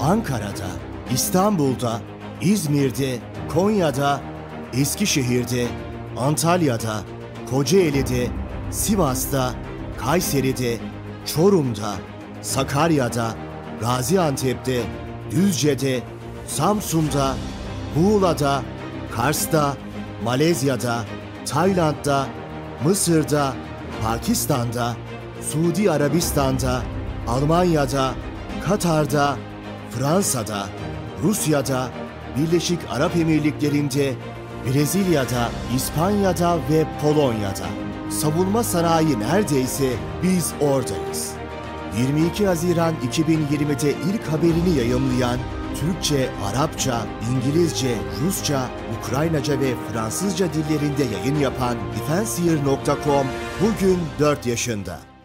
Ankara'da, İstanbul'da, İzmir'de, Konya'da, Eskişehir'de, Antalya'da, Kocaeli'de, Sivas'ta, Kayseri'de, Çorum'da, Sakarya'da, Gaziantep'te, Düzce'de, Samsun'da, Muğla'da, Kars'ta, Malezya'da, Tayland'da, Mısır'da, Pakistan'da, Suudi Arabistan'da, Almanya'da, Katar'da, Fransa'da, Rusya'da, Birleşik Arap Emirlikleri'nde, Brezilya'da, İspanya'da ve Polonya'da. Savunma sanayi neredeyse biz oradayız. 22 Haziran 2020'de ilk haberini yayımlayan, Türkçe, Arapça, İngilizce, Rusça, Ukraynaca ve Fransızca dillerinde yayın yapan Defenseyear.com bugün 4 yaşında.